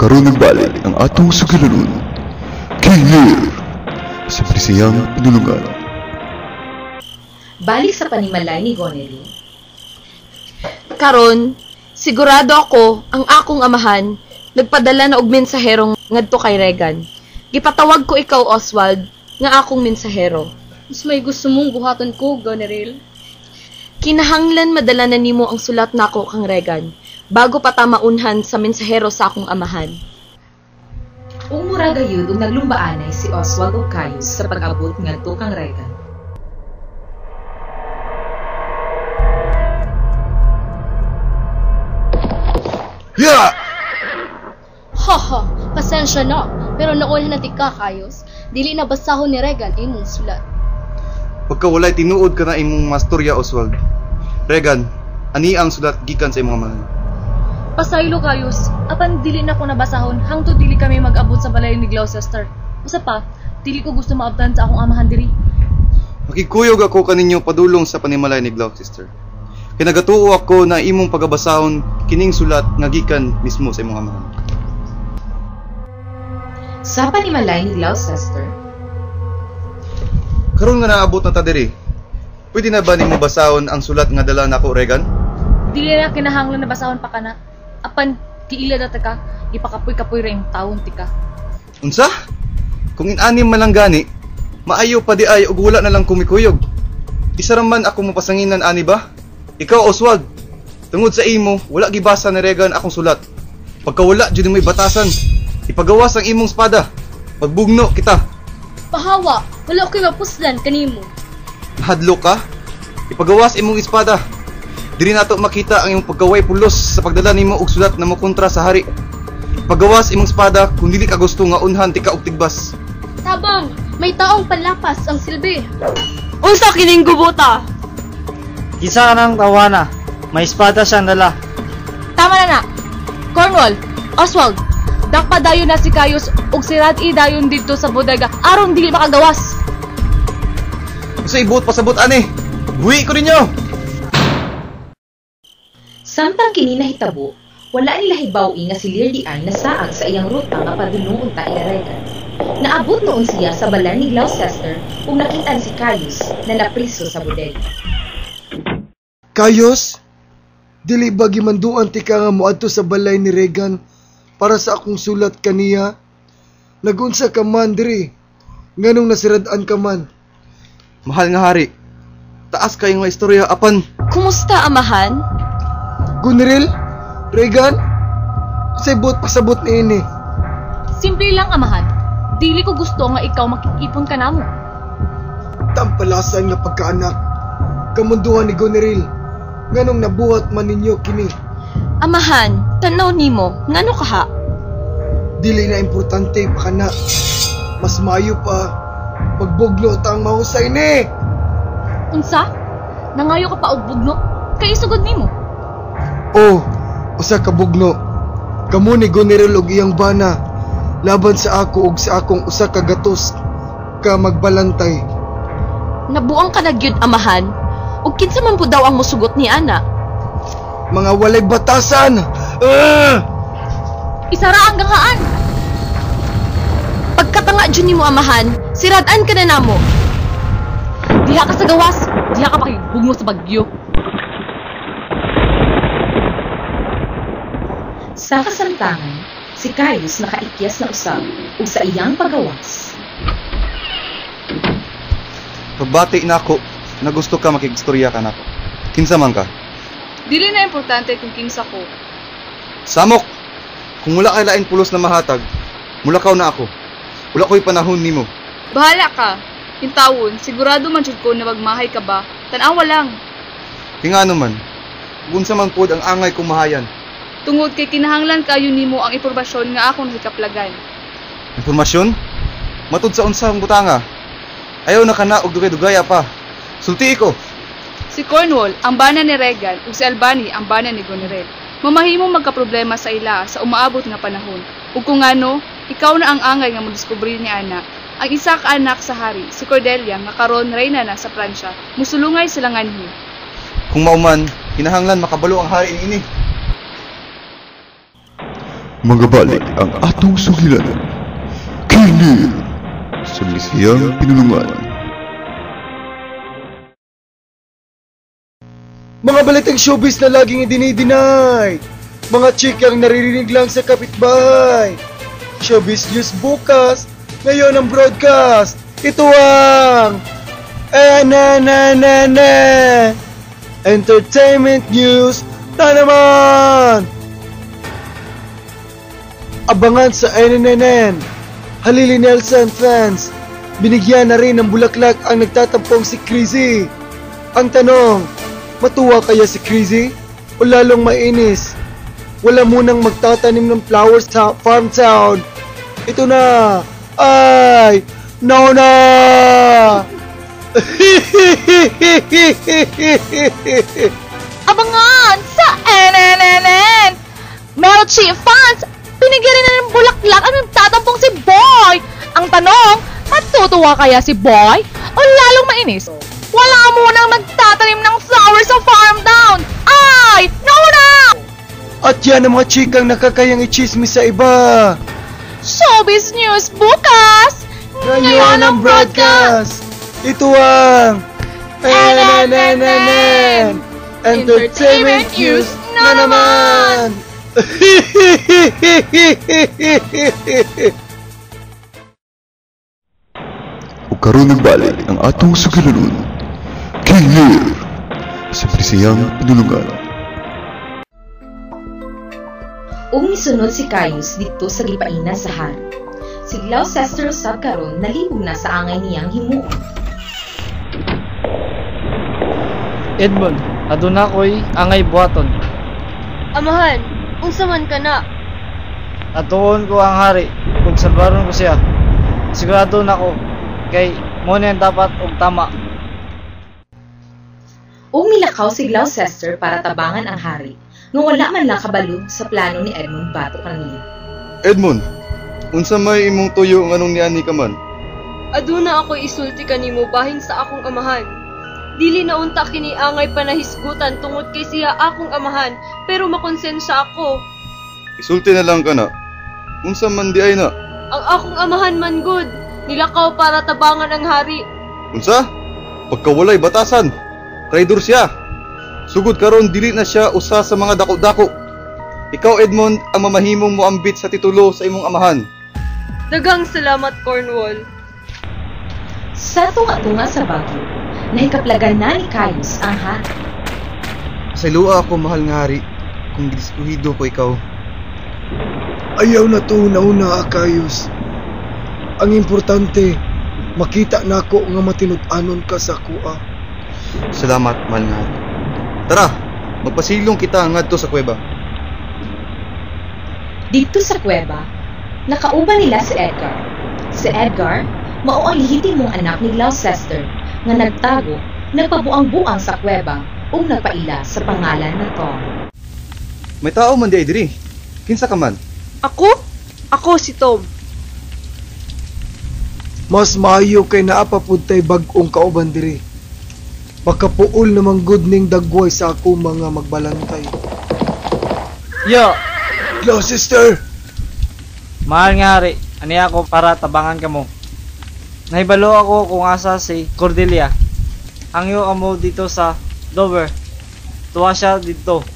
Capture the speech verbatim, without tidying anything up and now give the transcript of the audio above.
karon nagbalik ang atong sugilanon. Kihir sa Brisayang Pinulungan. Balik sa panimalay ni Goneril. Karon, sigurado ako ang akong amahan nagpadala na og mensaherong ngadto kay Regan. Gipatawag ko ikaw, Oswald, nga akong mensahero. Mas may gusto mong buhaton ko, Goneril. Kinahanglan madala na nimo ang sulat nako kang Regan bago pa ta maunhan sa mensahero sa akong amahan. Umura gayud ug naglumbaanay si Oswald ug Caius sa pag-abot ngadto kang Regan. Ya! Haha, pasensya na. Pero naulhan na tika, Caius. Dili na basahon ni Regan imong sulat. Pagka walay tinuod ka na imong masturya, Oswald. Regan, ani ang sulat gikan sa imong amahan. Pasaylo, Caius. Apan dili na ko nabasahon hangtod dili kami mag-abot sa balay ni Gloucester. Usa pa, dili ko gusto maabtan sa akong amahan diri. Makikuyog ako kaninyo padulong sa panimalay ni Gloucester. Kinagatuo ako na imong pagabasahon kining sulat nga gikan mismo sa imong amahan. Sa panimalay ni Gloucester. Karon nga naabot na ta diri. Pwede na ba nimo basahon ang sulat nga dala nako, Regan? Dili na kinahanglan na basahon pa kana. Apan kiila na ka, ipakapoy-kapoy ra ing taon tika. Unsa? Kung inanim man lang gani, maayo pa di ay ug wala na lang kumikuyog. Isa ra man ako mapasanginan ani ba? Ikaw, Oswald, tungod sa imo, wala gibasa ni Regan akong sulat. Pagka wala jud may batasan, ipagawas ang imong espada. Pagbugno kita. Pahawa, wala ko'y mapuslan kanimo. Hadlo ka? Ipagawas imong espada. Diri nato makita ang imong pagkaway pulos sa pagdala nimo og sulat na mokontra sa hari. Pagawas imong espada kung dili ka gusto nga unhan tika og tigbas. Tabang, may taong panlapas ang silbi. Unsa kining gubuta? Kisa nang tawana. May espada siyang dala. Tama na na. Cornwall, Oswald, dakpa dayon na si Caius ug si Rad-i dayon didto sa bodega aron dili makagawas. Usa ibot pasabot ani. Buhi ko ninyo. Samtang kini nahitabo, wala nila hibaw-i nga si Lirdi ay nasaag sa iyang ruta nga padulong unta ila Regan. Naabot noon siya sa balan ni Gloucester ug nakita si Caius na napriso sa bodega. Caius, dili ba gimanduan ti ka nga moadto sa balay ni Regan para sa akong sulat kaniya? Nagunsa ka man diri, nganong nasirad-an ka man. Mahal nga hari, taas kayong nga istorya apan. Kumusta, amahan? Goneril, Regan, sabot pasabot ni ini. Simple lang, amahan. Dili ko gusto nga ikaw makikipon ka namo. Tampalasan nga pagkaanak, kamunduhan ni Goneril, nganong nabuhat man ninyo kini. Amahan, tanaw nimo, ngano kaha? Dili na importante pa kana. Mas maayo pa pagbugno tang mahusay ni. Unsa? Nangayo ka pa og bugno? Kay isugod nimo. Oh, usa ka bugno. Kamo ni Goneril og iyang bana laban sa ako ug sa akong usa ka gatos ka magbalantay. Nabuang ka na gyud, amahan. Ug kinsa man pud daw ang mosugot ni ana? Mga walay batasan. Ah! Isara ang gangaan. Pagkatanga jud nimo, amahan, sirad-an ka na namo. Diha ka sa gawas, diha ka pakibugno sa bagyo. Sa kasamtangan, si Caius nakaikyas na usab ug sa iyang pagawas. Pagbati na ako na gusto ka makigstorya ka nako. Kinsa man ka? Dili na importante kung kinsa ko. Samok! Kung wala kay lain pulos na mahatag, mulakaw na ako. Wala ko'y panahon nimo. Bahala ka. Hintawon, sigurado man jud ko na magmahay ka ba? Tan-awa lang. Ingano man. Unsa man pod ang angay kong mahayan. Tungod kay kinahanglan kayo nimo ang impormasyon nga akong hikaplagan. Impormasyon? Matud sa unsang butanga. Ayaw na kana og dugay-dugaya pa. Sulti ko. Si Cornwall, ang bana ni Regan, ug si Albany, ang bana ni Goneril. Mamahimong magkaproblema sa ila sa umaabot nga panahon. Ug kung ano, ikaw na ang angay nga modiskubre ni ana. Ang isa ka anak sa hari, si Cordelia, nga karon reyna na sa Pransya, musulungay sila nganhi. Kung mauman, kinahanglan makabalo ang hari ini. mga balik ang atong sugilanon. Kini sa Binisayang Pinulungan. Mga balitang showbiz na laging idinideny. Mga chikang naririnig lang sa kapitbahay. Showbiz news bukas, ngayon ang broadcast. Ito ang eh, na na na na entertainment news na naman. Abangan sa N N N. Halili Nelson fans, binigyan na rin ng bulaklak ang nagtatampong si Crazy. Ang tanong, matuwa kaya si Crazy o lalong mainis? Wala munang magtatanim ng flowers sa farm town. Ito na, ay, no na! Abangan sa N N N N! Melchi fans, binigyan rin na ng bulaklak ang nagtatampong si Boy. Ang tanong, matutuwa kaya si Boy o lalong mainis? Wala munang magtatanim ng flowers sa farm town. Ay, no na! At yan ang mga chikang nakakayang i-chismis sa iba. Showbiz News bukas! Ngayon ang broadcast. Ito ang N N N N Entertainment News na naman. O karon nagbalik ang atong sugilanon. Kini sa Binisayang Pinulungan. Ug misunod si Caius dito sa gipainan sa hari. Si Gloucester usab karon nalibog na sa angay niyang himuon. Edmond, aduna ko'y angay buhaton. Amahan, unsa man ka na? Atuon ko ang hari, kung salbaron ko siya. Sigurado na ko, kay mo na dapat og tama. Ug milakaw si Gloucester para tabangan ang hari, nga wala man lang kabalo sa plano ni Edmund batok kaniya. Edmond, unsa may imong tuyo nganong niani ka man? Aduna ako isulti kanimo bahin sa akong amahan. Dili na unta kini angay panahisgutan tungod kay siya akong amahan, pero makonsensya ako. Isulti na lang ka na. Unsa man di ay na? Ang akong amahan man good, nilakaw para tabangan ang hari. Unsa? Pagkawalay batasan. Traidor siya. Sugod karon dili na siya usa sa mga dako-dako. Ikaw Edmond ang mamahimong moambit sa titulo sa imong amahan. Daghang salamat Cornwall. Sa tunga-tunga sa Baguio, nahikaplagan na ni Caius ang hari. Salua ako mahal nga hari kung diskuhido ko ikaw. Ayaw na to una-una, Caius. Ang importante, makita na ako nga matinud-anon ka sa kuha. Salamat mahal nga hari. Tara, magpasilong kita ngadto sa kuweba. Dito sa kuweba, nakauban nila si Edgar. Si Edgar, mao ang lehitimong anak ni Gloucester nga nagtago, nagpabuang-buang sa kuweba o nagpaila sa pangalan na Tom. May tao man di ay diri. Kinsa ka man? Ako? Ako si Tom. Mas maayo kay naapapud tay bag-ong kauban diri. Makapuol namang good ning dagway sa ako mga magbalantay. Yo, Gloucester! mahal nga hari, ani ako para tabangan ka mo. Nahibalo ako kung asa si Cordelia. Ang iyo amo dito sa Dover. Tuwa siya dito.